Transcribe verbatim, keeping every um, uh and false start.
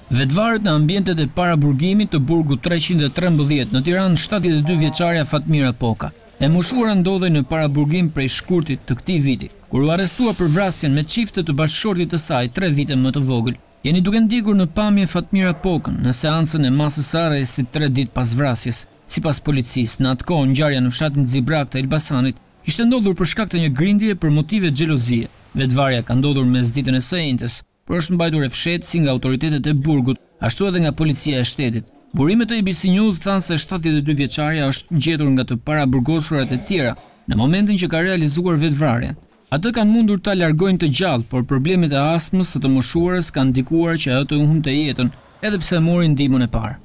Vetvarët në ambientet e paraburgimit të burgut treqind e trembëdhjetë në Tiranë, shtatëdhjetë e dy vjeçaria Fatmira Poka, e moshuara ndodhej në paraburgim prej shkurtit të këtij viti, kur u arrestua për vrasjen me çifte të bashkëshortit të saj tre vite më të vogël. Jeni duke ndjekur në pamje Fatmira Pokën në seancën e masës së arrestit tre ditë pas vrasjes. Sipas policisë, në atë kohë ngjarja në fshatin Zibrak të Elbasanit kishte ndodhur për shkak të një grindje për motive xhelozie. Vetvarja ka ndodhur mesditën e së njëjtës, por është mbajtur e fshehtë si nga autoritetet e burgut, ashtu edhe nga policia e shtetit. Burimet e A B C News thanë se shtatëdhjetë e dy vjeçaria është gjetur nga të paraburgosurat e tjera në momentin që ka realizuar vetvrarjen. Atë kanë mundur ta largojnë të gjallë, por problemet e astmës së të moshuarës kanë ndikuar që ajo të humte jetën, edhe pse mori ndihmën e parë.